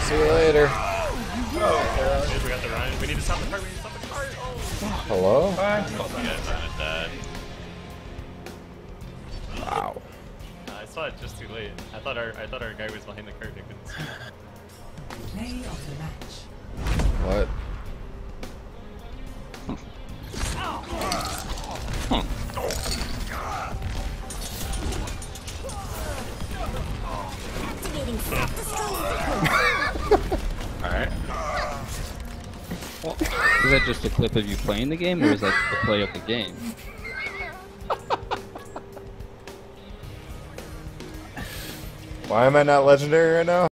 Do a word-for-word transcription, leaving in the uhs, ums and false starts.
See you later. Oh, we got the Ryan. We need to stop the cart. We need to stop the cart. Oh. Hello? Bye. Oh, you guys are dead. Wow. Uh, I saw it just too late. I thought our I thought our guy was behind the curtain. I couldn't see. Play of the match. What? Activating self-destruct. Alright. Well, is that just a clip of you playing the game, or is that the play of the game? Why am I not legendary right now?